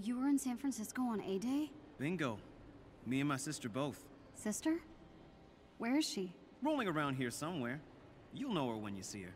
You were in San Francisco on A-Day? Bingo. Me and my sister both. Sister? Where is she? Rolling around here somewhere. You'll know her when you see her.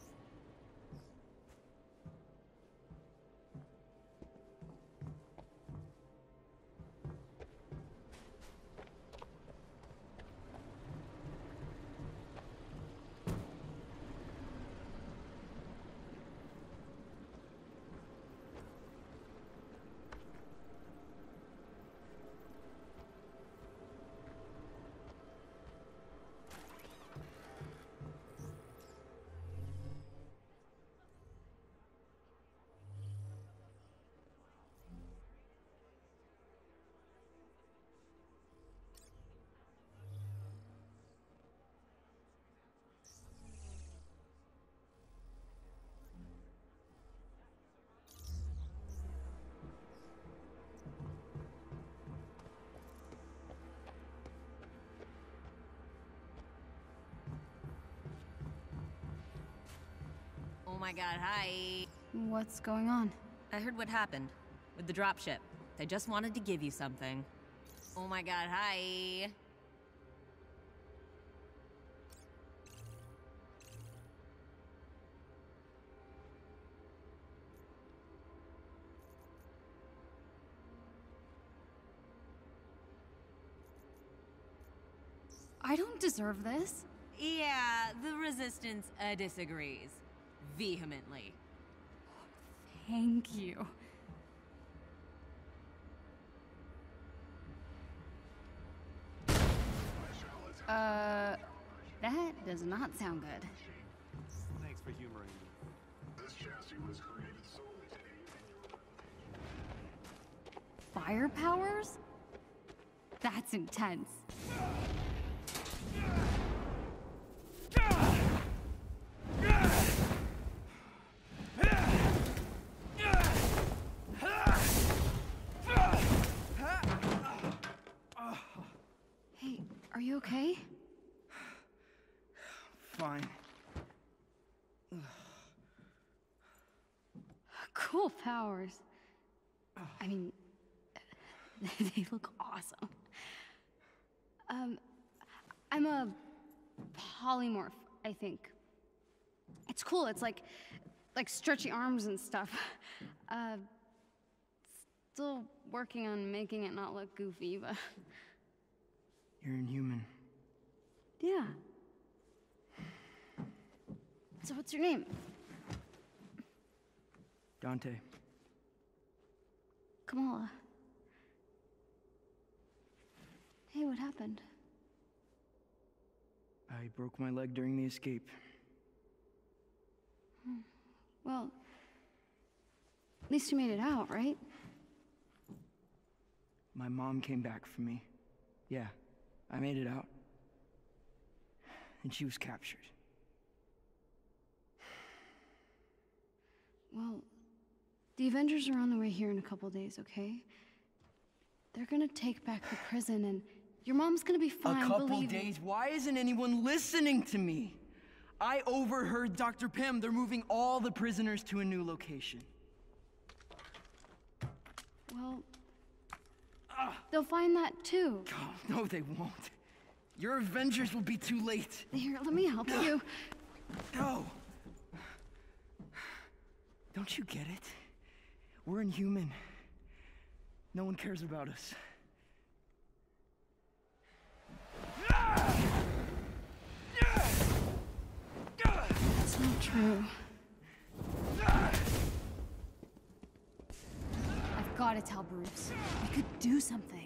Oh my god, hi. What's going on? I heard what happened with the dropship. They just wanted to give you something. Oh my god, hi. I don't deserve this. Yeah, the Resistance disagrees. Vehemently. Thank you. That does not sound good. Thanks for humoring me. This chassis was created solely to aid in your Fire powers? That's intense. Hey, are you okay? Fine. Cool powers. I mean, they look awesome. I'm a polymorph, I think. It's cool, it's like stretchy arms and stuff. Still working on making it not look goofy, but... You're inhuman. Yeah. So what's your name? Dante. Kamala. Hey, what happened? I broke my leg during the escape. Well, at least you made it out, right? My mom came back for me. Yeah, I made it out. And she was captured. Well, the Avengers are on the way here in a couple days, okay? They're gonna take back the prison and your mom's gonna be fine, A couple believe me. days? Why isn't anyone listening to me? I overheard Dr. Pym. They're moving all the prisoners to a new location. Well, they'll find that too. Oh, no, they won't. Your Avengers will be too late. Here, let me help you. No. Don't you get it? We're inhuman. No one cares about us. That's not true. I've got to tell Bruce. We could do something.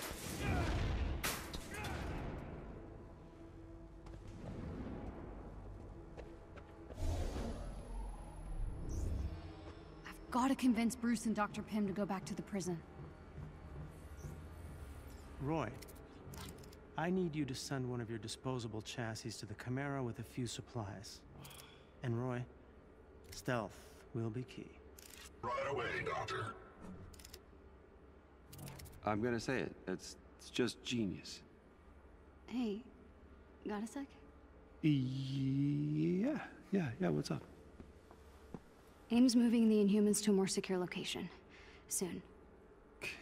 I've got to convince Bruce and Dr. Pym to go back to the prison. Roy, I need you to send one of your disposable chassis to the Chimera with a few supplies. And Roy, stealth will be key. right away, Doctor. I'm gonna say it. It's just genius. Hey, got a sec? Yeah, what's up? AIM's moving the Inhumans to a more secure location. Soon.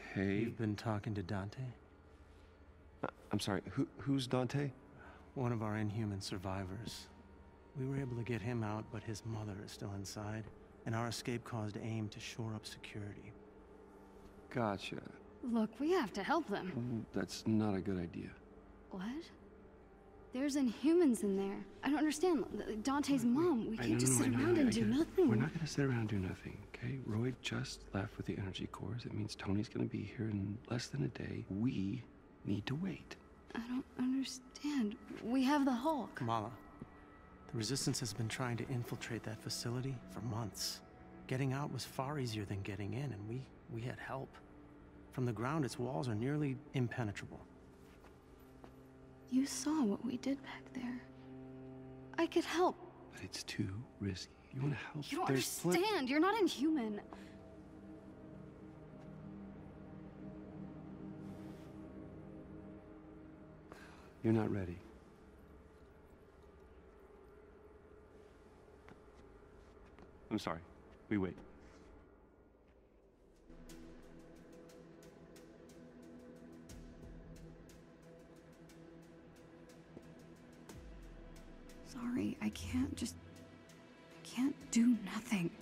Okay. You've been talking to Dante? I'm sorry, who's Dante? One of our Inhuman survivors. We were able to get him out, but his mother is still inside, and our escape caused AIM to shore up security. Gotcha. Look, we have to help them. That's not a good idea. What? There's Inhumans in there. I don't understand. Dante's mom. We can't just sit around and do nothing. We're not gonna sit around and do nothing, okay? Roy just left with the energy cores. It means Tony's gonna be here in less than a day. We need to wait. I don't understand. We have the Hulk. Kamala, the Resistance has been trying to infiltrate that facility for months. Getting out was far easier than getting in, and we had help. From the ground, its walls are nearly impenetrable. You saw what we did back there. I could help. But it's too risky. You wanna help? You don't There's understand. You're not Inhuman. You're not ready. I'm sorry. We wait. Sorry, I can't do nothing.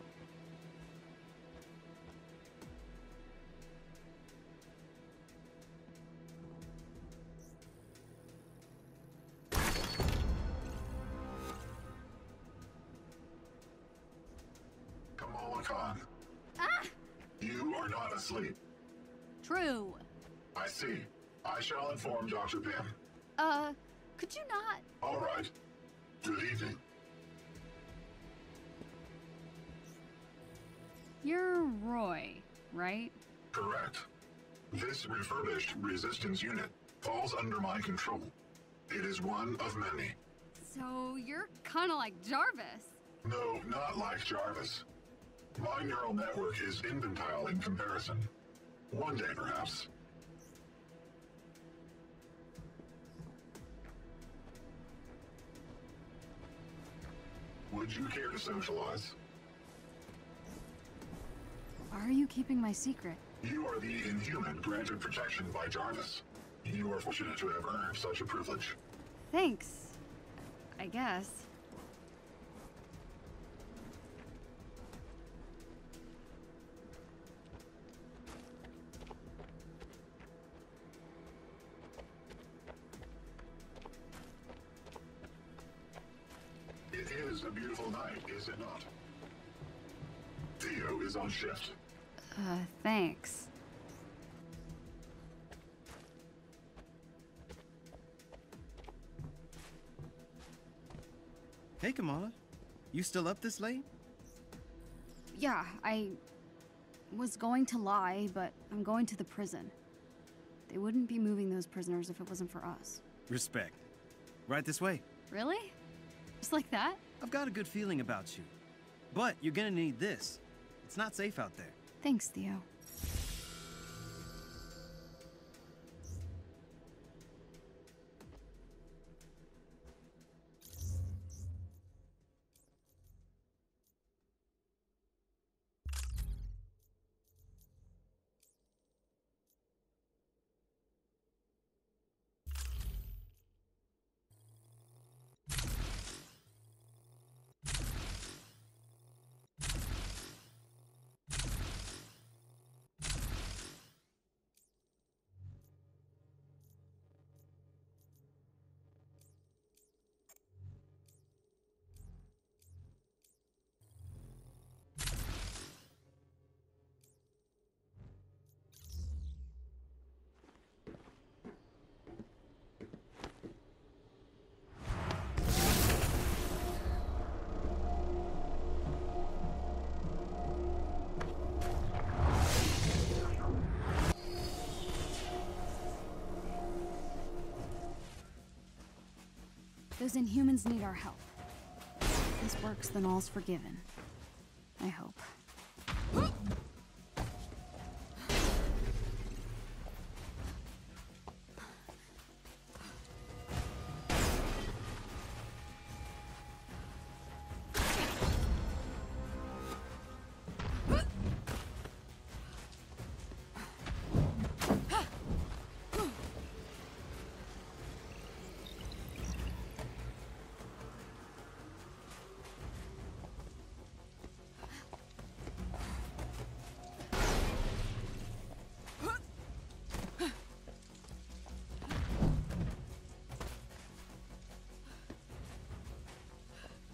Kamala Khan. You are not asleep. True. I see. I shall inform Dr. Pym. Could you not? All right. Good evening. You're Roy, right? Correct. This refurbished resistance unit falls under my control. It is one of many. So you're kind of like Jarvis. No, not like Jarvis. My neural network is infantile in comparison. One day, perhaps. Would you care to socialize? Why are you keeping my secret? You are the Inhuman granted protection by Jarvis. You are fortunate to have earned such a privilege. Thanks. I guess. It is a beautiful night, is it not? Theo is on shift. Thanks. Hey, Kamala. You still up this late? Yeah, I was going to lie, but I'm going to the prison. They wouldn't be moving those prisoners if it wasn't for us. Respect. Right this way. Really? Just like that? I've got a good feeling about you. But you're gonna need this. It's not safe out there. Thanks, Theo. Those Inhumans need our help. If this works, then all's forgiven. I hope.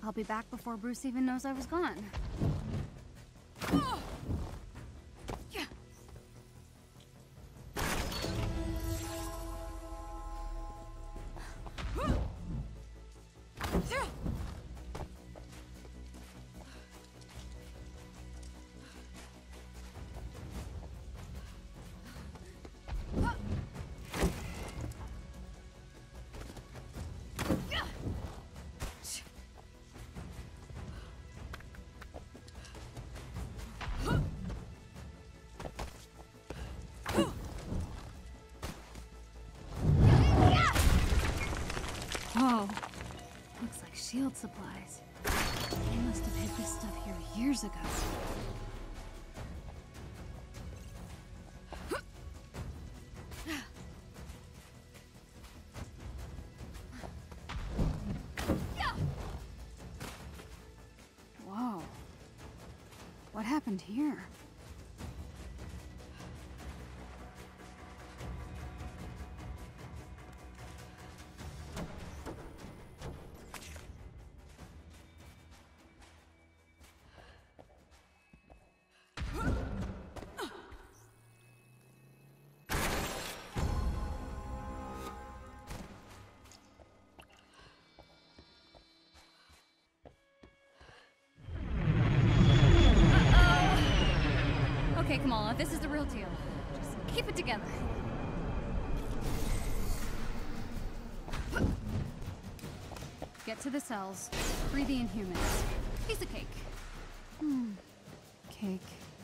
I'll be back before Bruce even knows I was gone. Whoa. Looks like shield supplies. They must have hid this stuff here years ago. Whoa. What happened here? Okay, Kamala, this is the real deal. Just keep it together. Get to the cells, free the Inhumans. Piece of cake. Cake.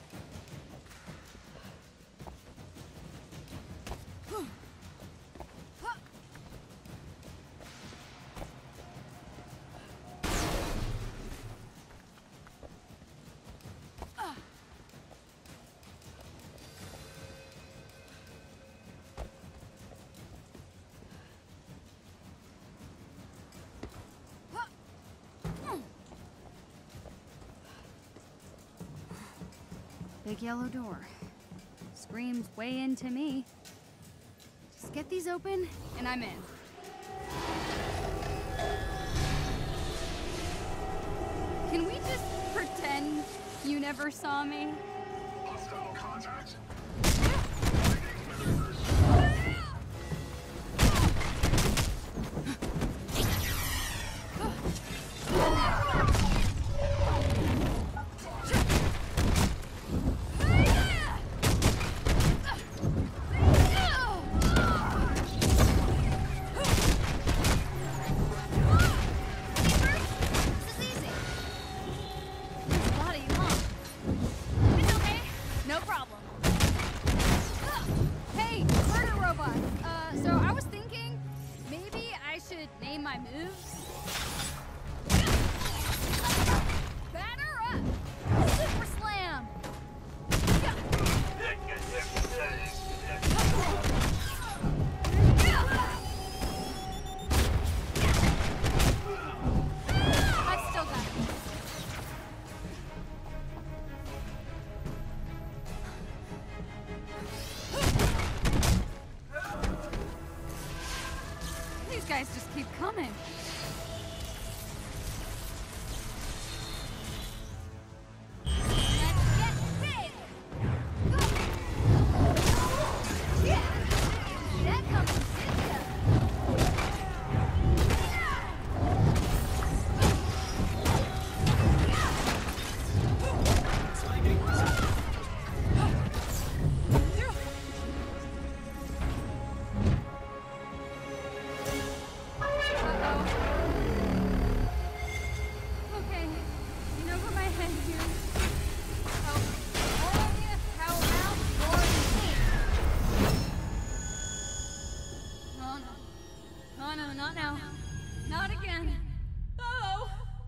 Big yellow door. Screams way into me. Just get these open, and I'm in. Can we just pretend you never saw me? Hostile contact. Guys just keep coming. Let's get big. Go. Yeah. That comes with ya. Not now. Not again. Oh!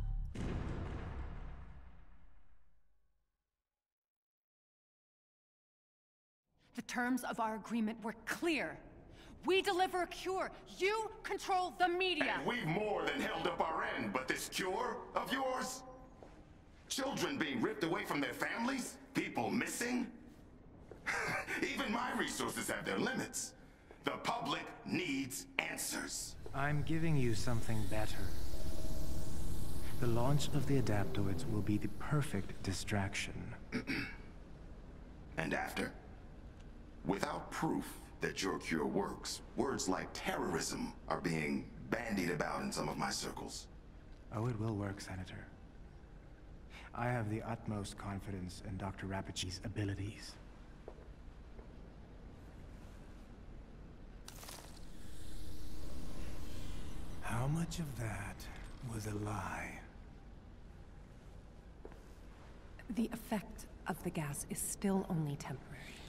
The terms of our agreement were clear. We deliver a cure. You control the media. And we've more than held up our end, but this cure of yours? Children being ripped away from their families? People missing? Even my resources have their limits. The public needs answers. I'm giving you something better. The launch of the adaptoids will be the perfect distraction. And after? Without proof that your cure works, words like terrorism are being bandied about in some of my circles. Oh, it will work, Senator. I have the utmost confidence in Dr. Rapichi's abilities. How much of that was a lie? The effect of the gas is still only temporary.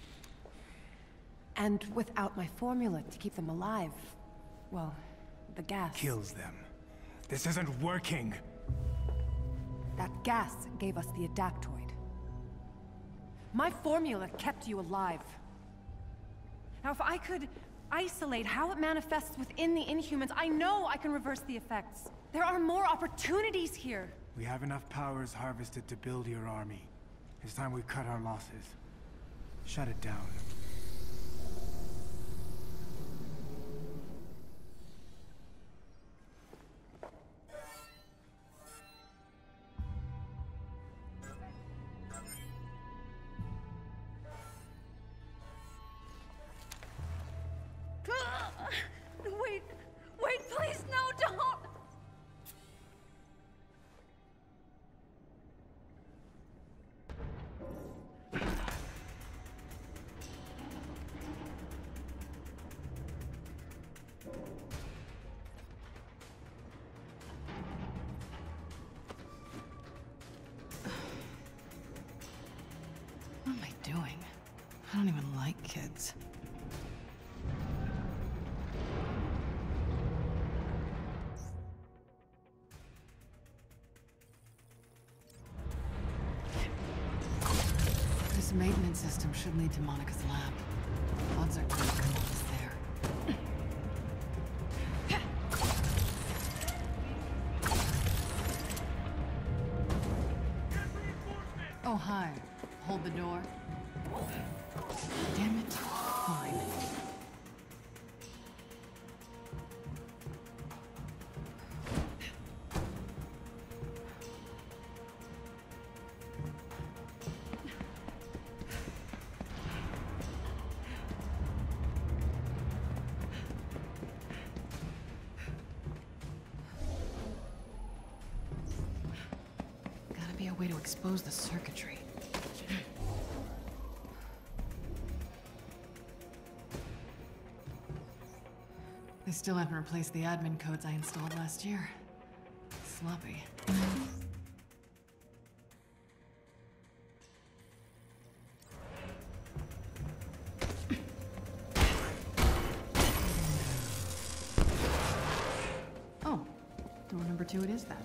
And without my formula to keep them alive, well, the gas... Kills them. This isn't working! That gas gave us the adaptoid. My formula kept you alive. Now, if I could isolate how it manifests within the Inhumans, I know I can reverse the effects. There are more opportunities here. We have enough powers harvested to build your army. It's time we cut our losses. Shut it down. Wait, please, no, don't! What am I doing? I don't even like kids. This maintenance system should lead to Monica's lab. Odds are good it's there. Oh, hi. Hold the door. Damn it. Fine. Gotta be a way to expose the circuitry. They still haven't replaced the admin codes I installed last year. Sloppy. Oh, door number 2 it is then.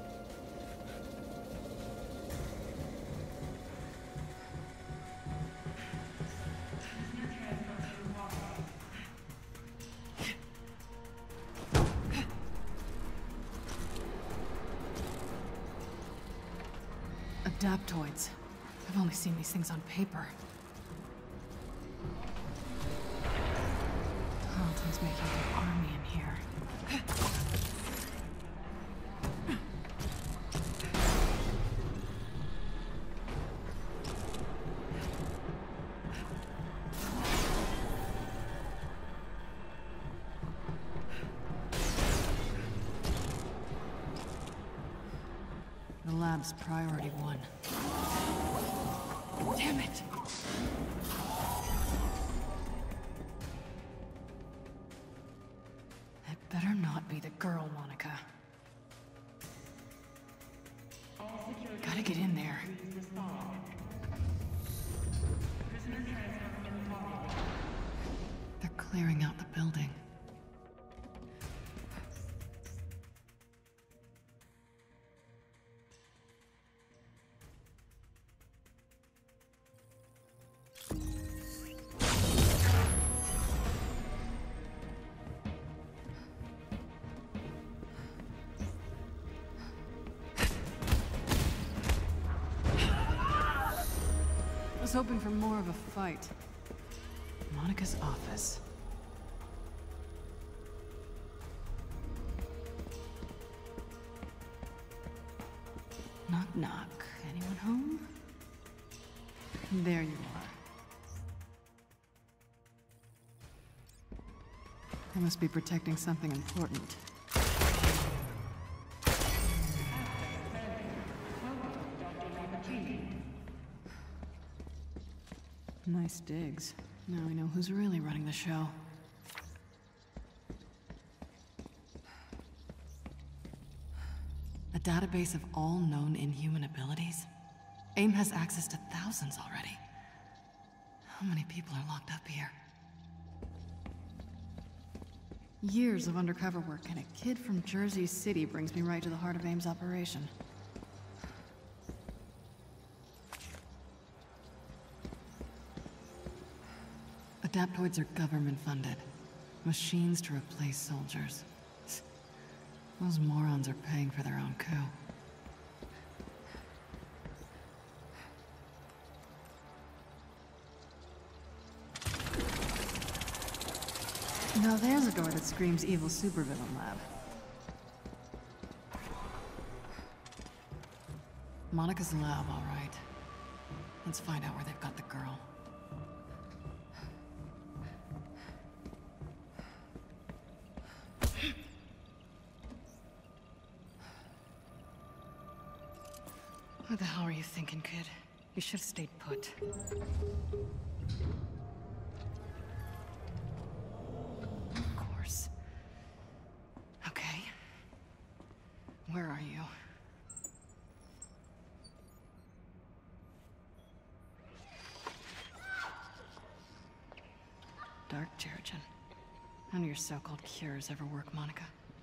Adaptoids. I've only seen these things on paper. Carlton's making an army in here. The lab's priority 1. Damn it! That better not be the girl, Monica. Gotta get in there. They're clearing out the building. I was hoping for more of a fight. Monica's office. Knock, knock. Anyone home? There you are. I must be protecting something important. Nice digs. Now we know who's really running the show. A database of all known Inhuman abilities? AIM has access to thousands already. How many people are locked up here? Years of undercover work, and a kid from Jersey City brings me right to the heart of AIM's operation. Adaptoids are government-funded. Machines to replace soldiers. Those morons are paying for their own coup. Now there's a door that screams evil supervillain lab. Monica's lab, all right. Let's find out where they've got the girl. What the hell are you thinking, kid? You should have stayed put. Of course. Okay. Where are you? Dark Terrigen. None of your so-called cures ever work, Monica.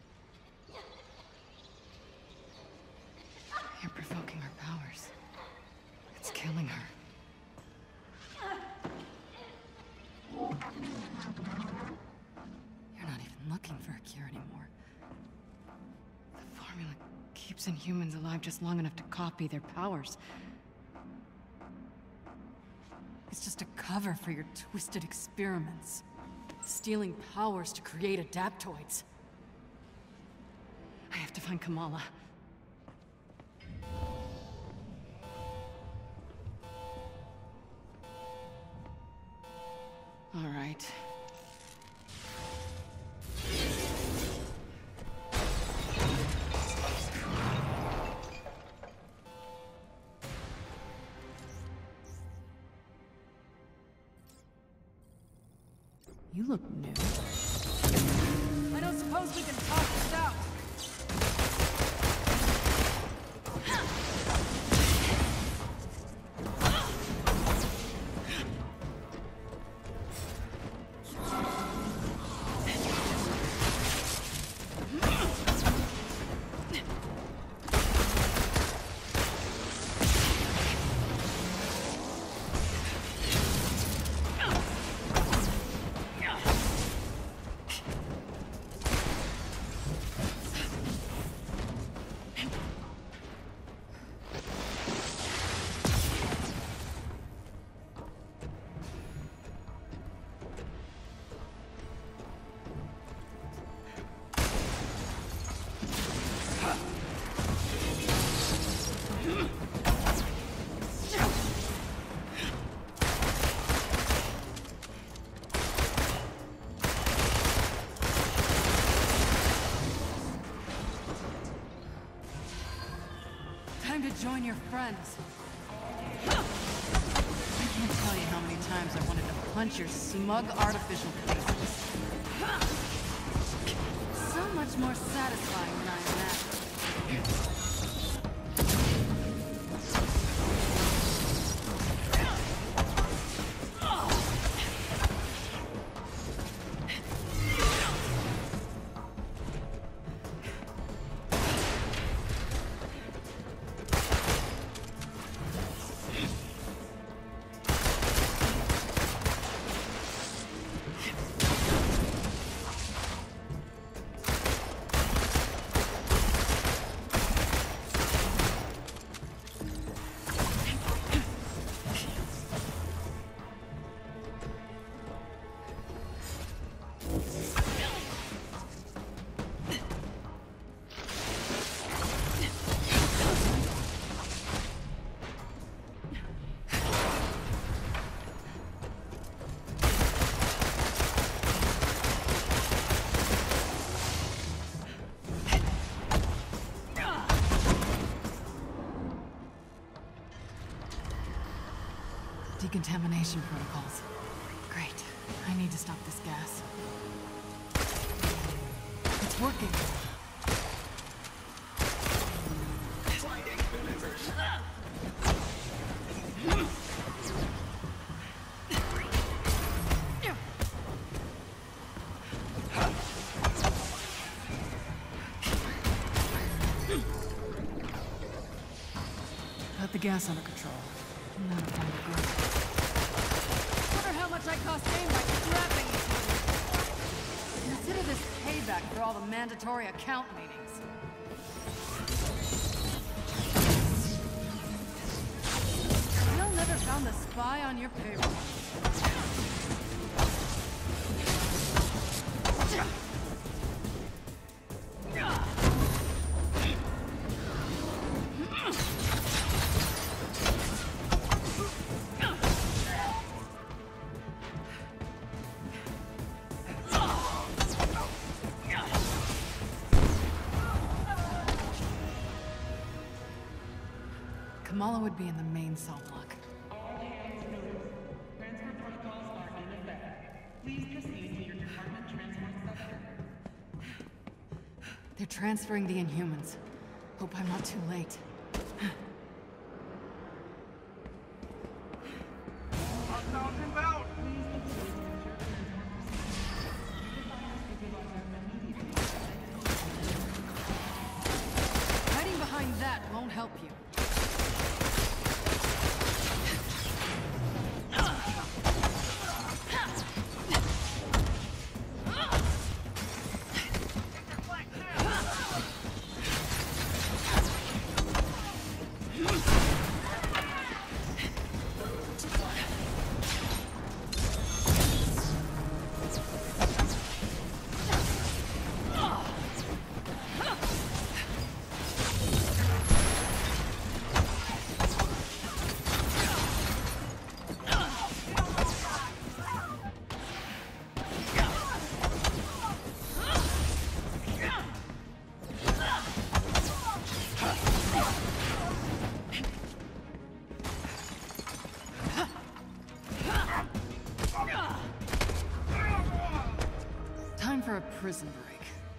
You're provoking her powers. It's killing her. You're not even looking for a cure anymore. The formula keeps Inhumans alive just long enough to copy their powers. It's just a cover for your twisted experiments. Stealing powers to create adaptoids. I have to find Kamala. All right. You look new. I don't suppose we can talk this out. Time to join your friends. I can't tell you how many times I wanted to punch your smug artificial faces. So much more satisfying than I imagined. Decontamination protocols. Great. I need to stop this gas. It's working. Got the gas under control. Now to find a girl. Wonder how much I cost Aim by trapping you two. Consider this payback for all the mandatory account meetings. You'll never found the spy on your payroll. Kamala would be in the main cell block. All hands notice. Transfer protocols are in effect. Please proceed to your department transport sector. They're transferring the Inhumans. Hope I'm not too late. Hiding behind that won't help you. Time for a prison break.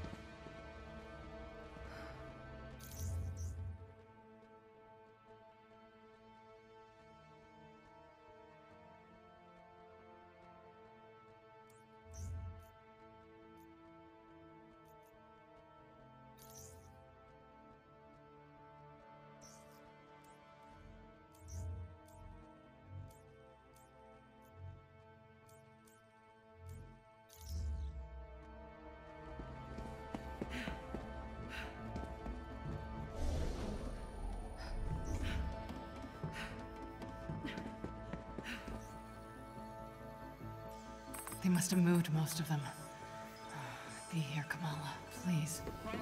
They must have moved most of them. Be here, Kamala, please.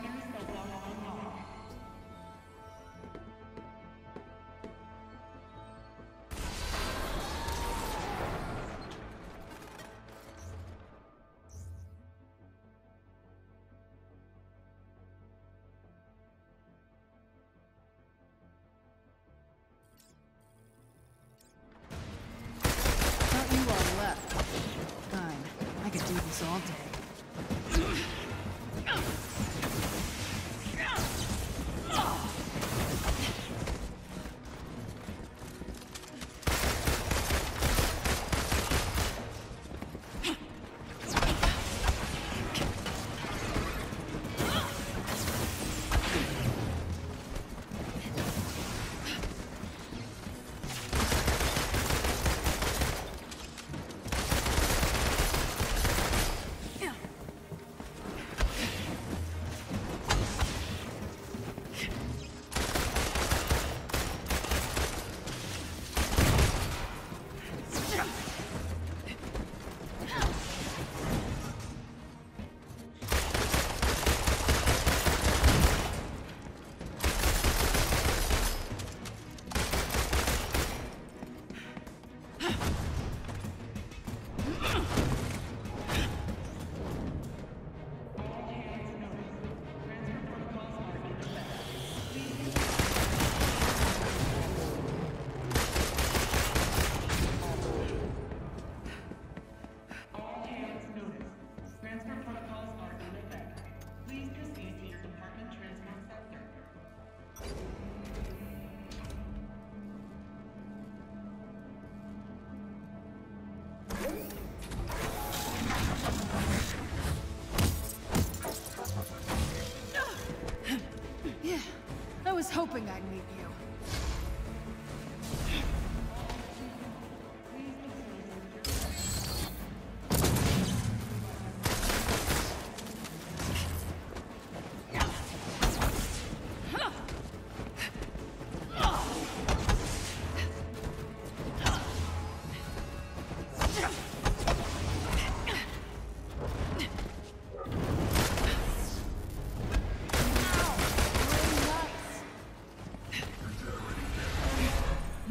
Thought you all left. Fine. I could do this all day.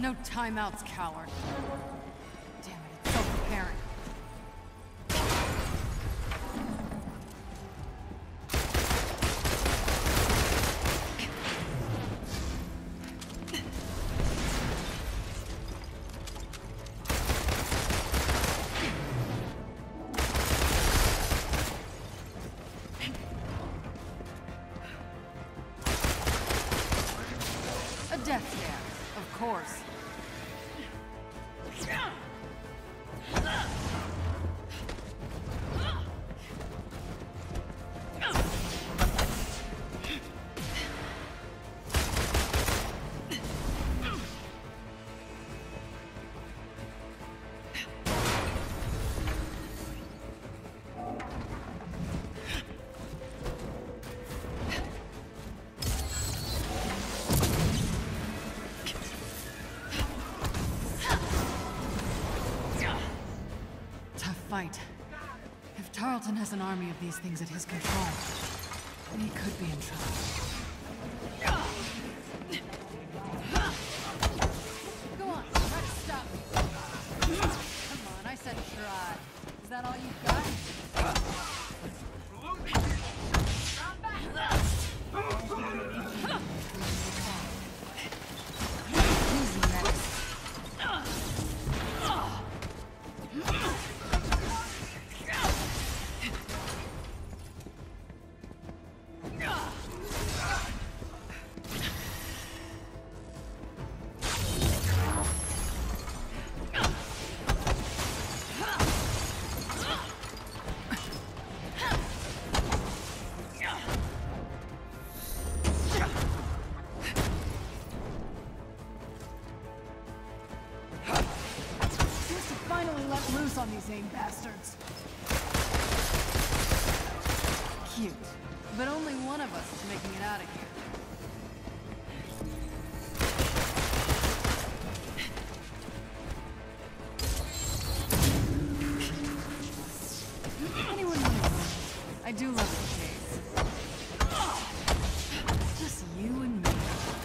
No timeouts, coward. Damn it, it's so apparent. A death dance, of course. Fight. If Tarleton has an army of these things at his control, he could be in trouble. Go on, try to stop me. Come on, I said try. Is that all you've got? Easy, Menace. Loose on these AIM bastards. Cute. But only one of us is making it out of here. Anyone knows? I do love the chase. Just you and me.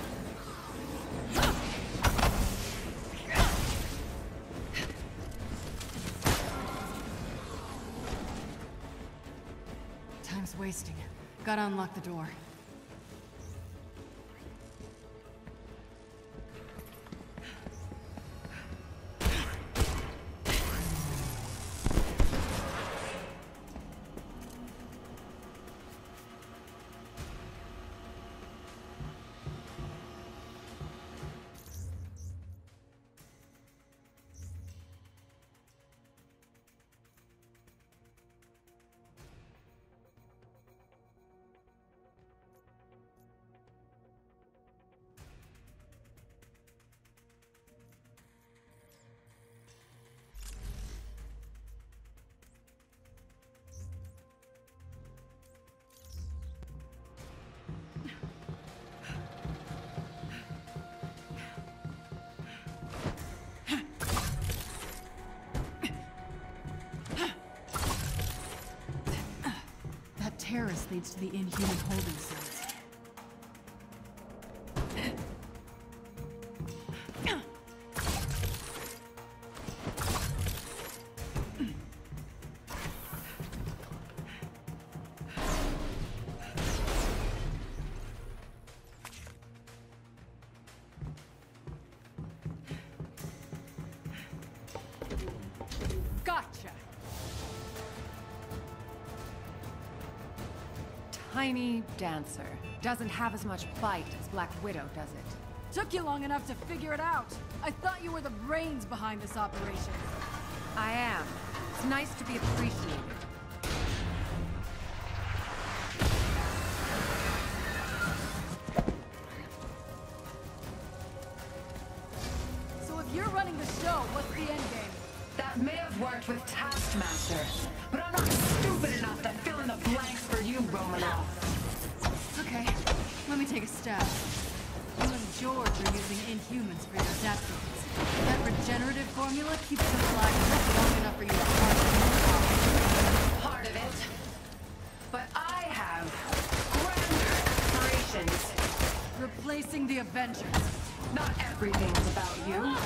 Time's wasting. Gotta unlock the door. Terrace leads to the Inhuman holding cells. Gotcha! Tiny dancer. Doesn't have as much bite as Black Widow, does it? Took you long enough to figure it out. I thought you were the brains behind this operation. I am. It's nice to be appreciated. So if you're running the show, what's the end game? That may have worked with Taskmaster, but I'm not stupid enough to fill in the blanks for you, Romanoff. Okay, let me take a stab. You and George are using Inhumans for your adaptogens. That regenerative formula keeps them alive just long enough for you to harvest. Part of it. But I have grander aspirations. Replacing the Avengers. Not everything's about you.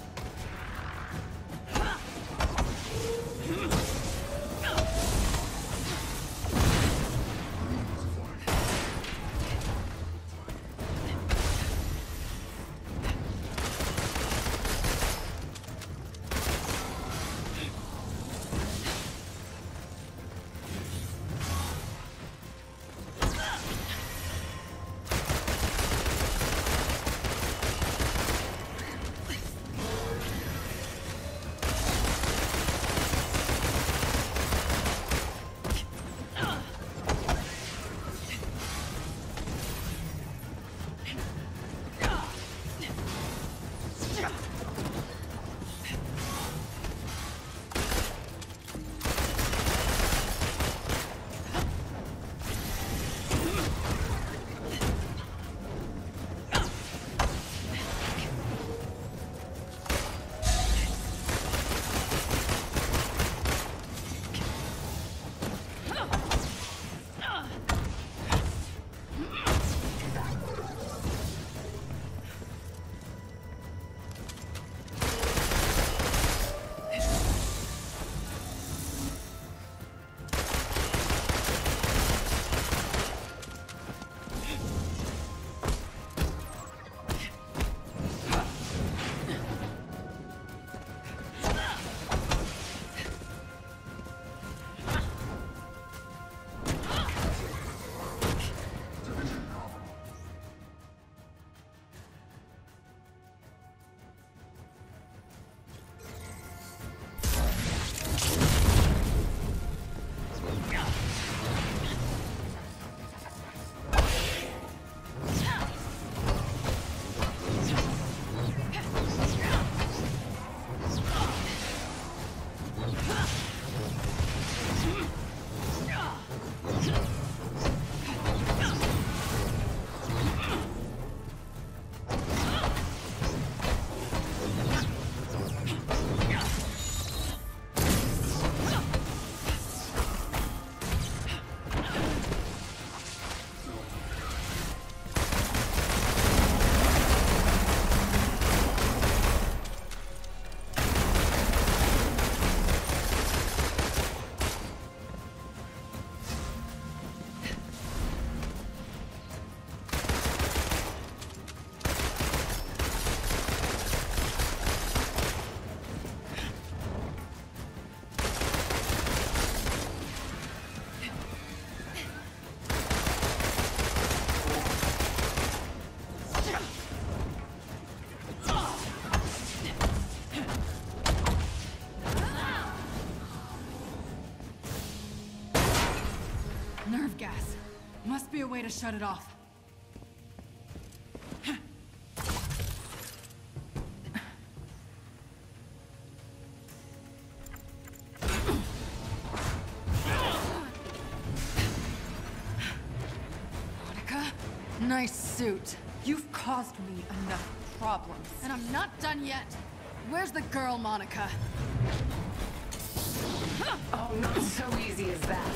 Nerve gas. Must be a way to shut it off. Monica? Nice suit. You've caused me enough problems. And I'm not done yet. Where's the girl, Monica? Oh, not so easy as that.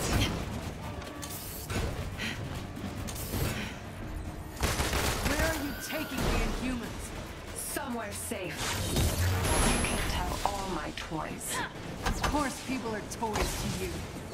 Where are you taking the Inhumans? Somewhere safe. You can't have all my toys. Of course people are toys to you.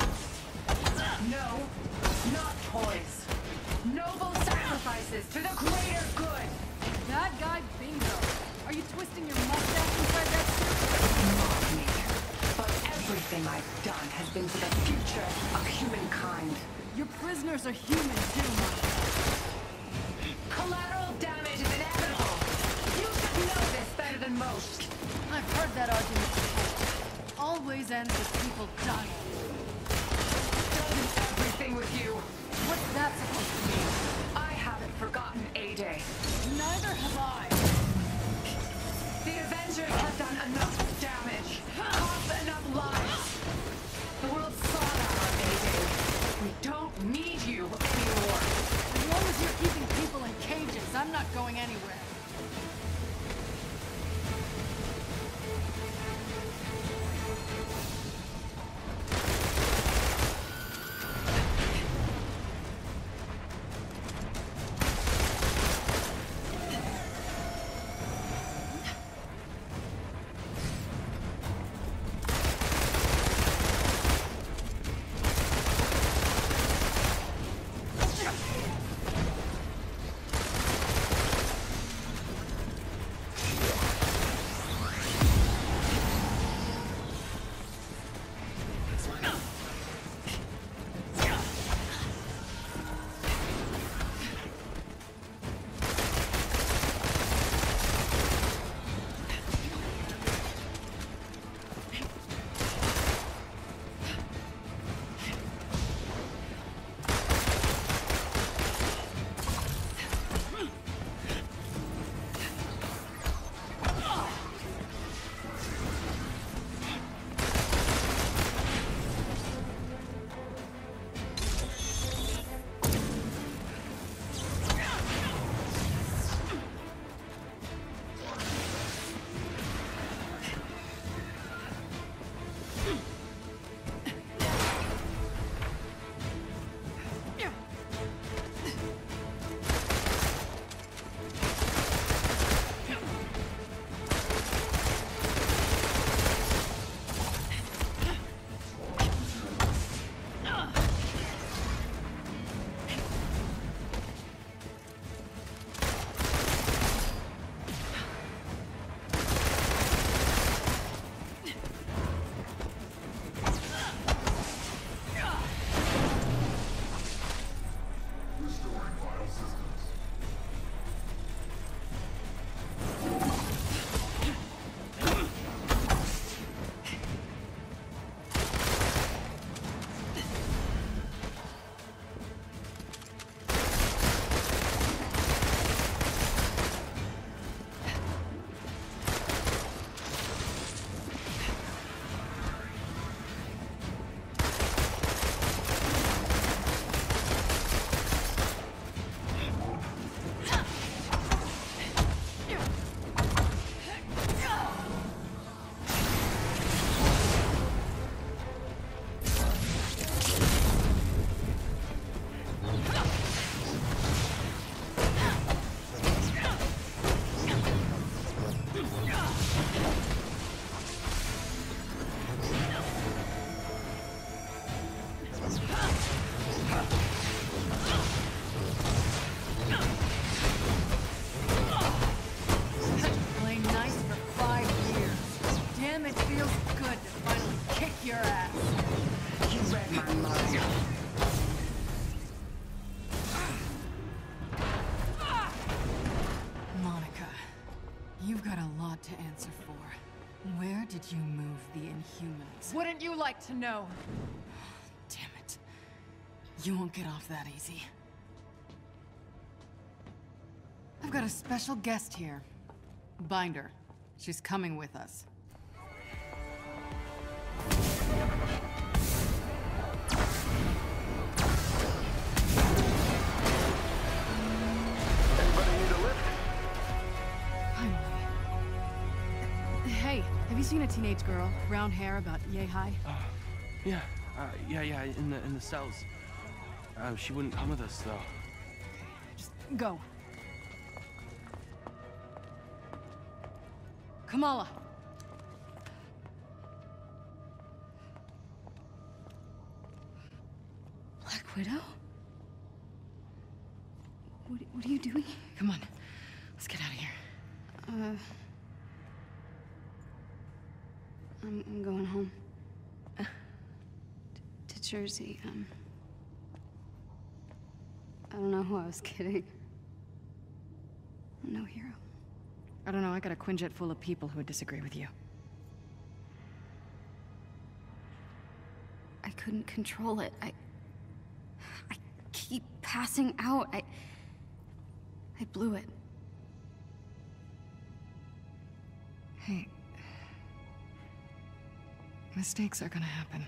No, not toys. Noble sacrifices to the greater good. Bad guy bingo. Are you twisting your mustache inside that suit? Mock me. But everything I've done has been for the future of humankind. Your prisoners are human too, Monica. Collateral damage is inevitable. You should know this better than most. I've heard that argument before. Always ends with people dying. Doesn't everything with you? What's that supposed to mean? I haven't forgotten A-Day. Neither have I. The Avengers have done enough damage, cost enough lives. The world saw that on A-Day. We don't need you anymore. As long as you're keeping people in cages, I'm not going anywhere. Where did you move the Inhumans? Wouldn't you like to know? Damn it. You won't get off that easy. I've got a special guest here. Binder. She's coming with us. Anybody need a lift? Finally. Hey, have you seen a teenage girl? Brown hair, about yay high? Yeah, in the cells. She wouldn't come with us, though. Just go. Kamala. Black Widow? What are you doing? Come on. Let's get out of here. I'm going home. To Jersey. I don't know who I was kidding. I'm no hero. I don't know, I got a Quinjet full of people who would disagree with you. I couldn't control it. I keep passing out. I blew it. Hey. Mistakes are gonna happen.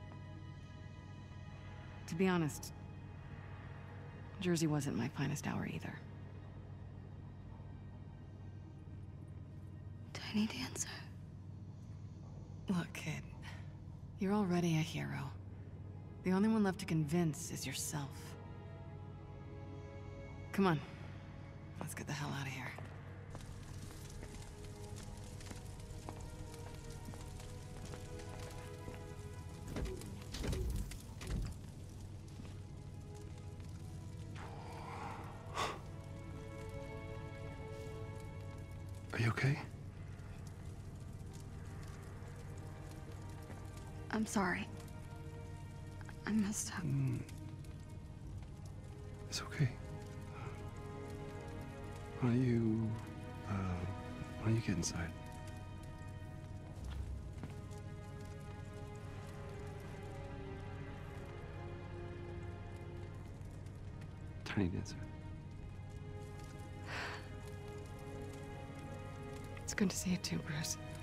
To be honest, Jersey wasn't my finest hour either. Tiny Dancer. Look, kid. You're already a hero. The only one left to convince is yourself. Come on. Let's get the hell out of here. Are you okay? I'm sorry. I messed up. It's okay. Why don't you get inside? Tiny Dancer. It's good to see you too, Bruce.